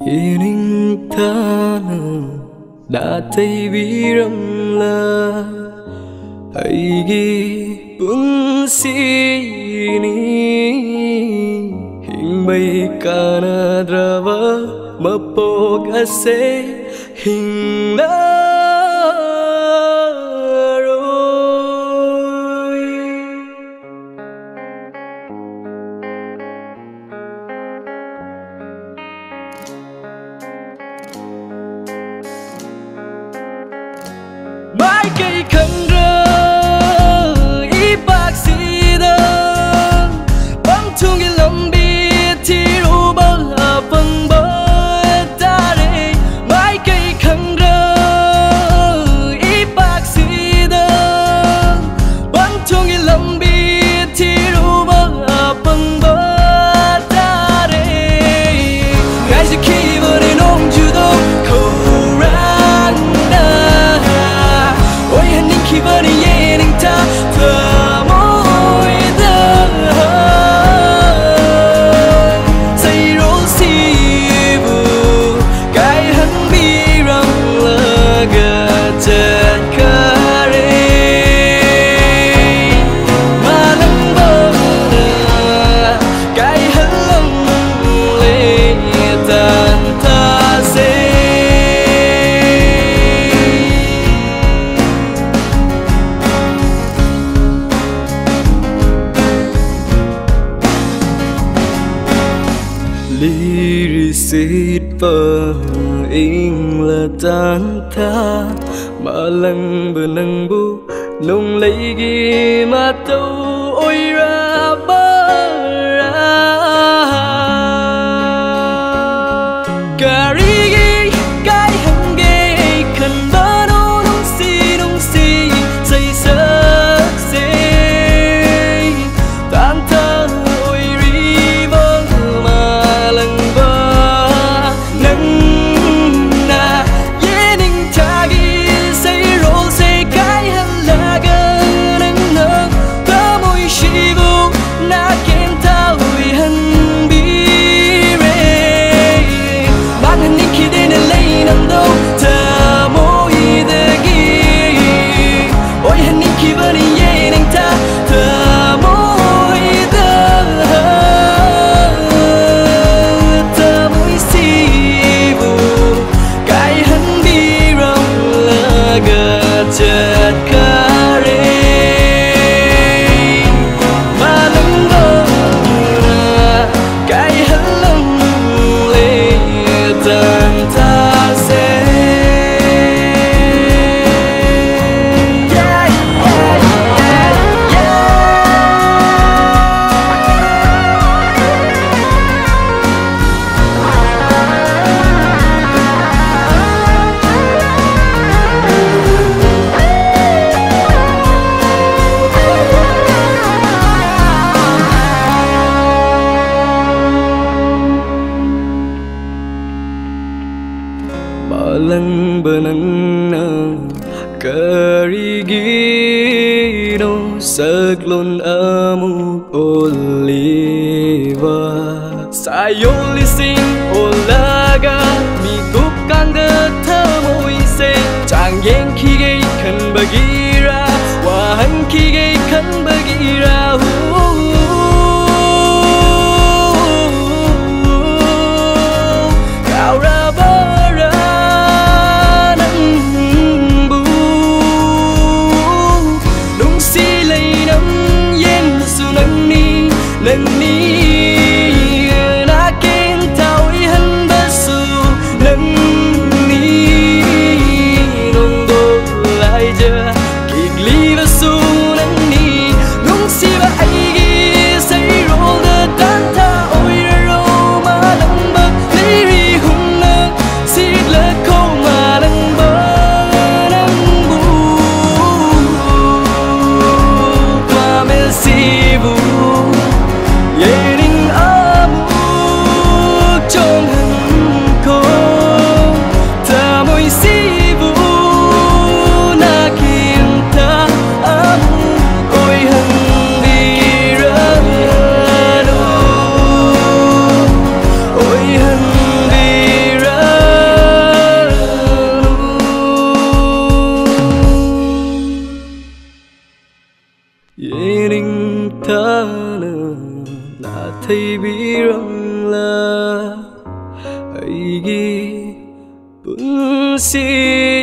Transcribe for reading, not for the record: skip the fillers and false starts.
Ining thana đã thấy vi râm la aigi pun sini hing bay kana drava mapog ase hing na mãi cây khăn rơi ý bác sĩ đơn băng chung cái lòng biết thì ru bao là phần bơi ta đây mãi cây khăn rơi ý bác sĩ đơn băng chung cái lòng biết thì ru bao là phần bơi ta đây ngay từ khi vừa đến ông chưa đâu khâu khi vẫn yên anh ta thở môi đơn say rốn si vụ cái hắn bi răng lơ gờ chân khá rê mà nắng bơ cái hắn lông lê tàn tha dê Lirisít vờ in là tan tha mà lần bờ nâng bu nông lấy ghi mà tâu ôi ra bơ ra cà ri ghi cái hăng ghê khẩn bơ nô nông si say sớt xê tan tha ôi ri vơ mà lần chợt khá rê mà lưng bơ cái hắn lông lê tàn tha dê lần bờ nắng nở carigino sắc lon amuk oliva sayoli sing olaga mi kup kang de thamoi se chang yen khi gây khăn bagira wa han khi gây khăn bagira cao ra lần ní na kén tao ý hắn bớt su lần ní nông đô lại giờ kịch ly và su lần ní nông si và ai ghi say rô đơ tan tha ôi ra rô mà lần bớt lấy ri hung nơ xịt lỡ khâu mà lần bớt nâng bu qua mê si vu Yening 예닝 타는 나태이 비랑라 이기 분시